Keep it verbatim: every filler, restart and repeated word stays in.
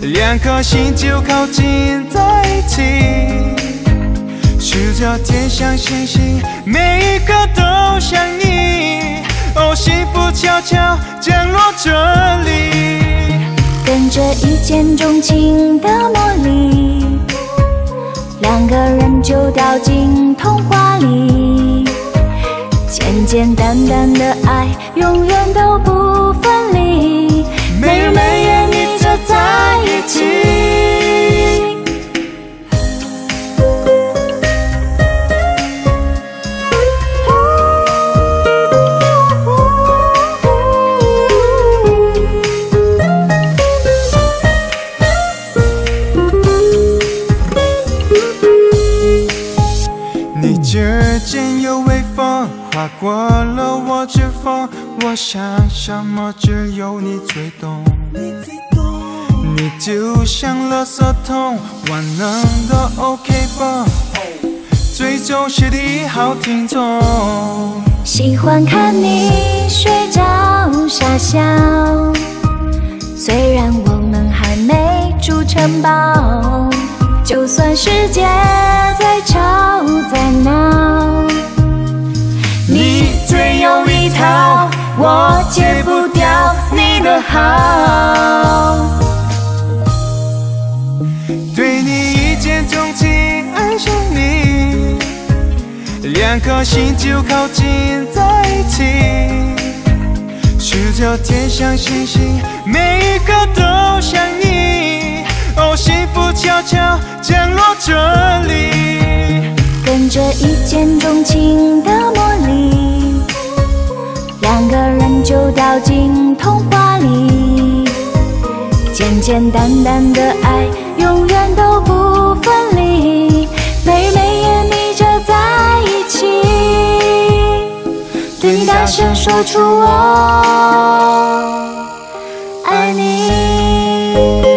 两颗心就靠近在一起。数着天上星星，每一个都像你。哦，幸福悄悄降落这里， 跟着一见钟情的魔力，两个人就掉进童话里。简简单单的爱，永远都不分离，没日没夜腻着在一起。 你指尖有微风，划过了我指缝，我想什么只有你最懂。你就像垃圾桶，万能的 OK 绷，最忠实的一号听众。 喜欢看你睡着傻笑，虽然我们还没筑城堡，就算世界再吵再闹，你最有一套，我戒不掉你的好。 对你一见钟情，爱上你，两颗心就靠近在一起。数着天上星星，每一个都像你。哦，幸福悄悄降落这里， 跟着一见钟情的魔力，两个人就掉进童话里。简简单单的爱，永远都不分离，没日没夜腻着在一起。对你大声说出我爱你。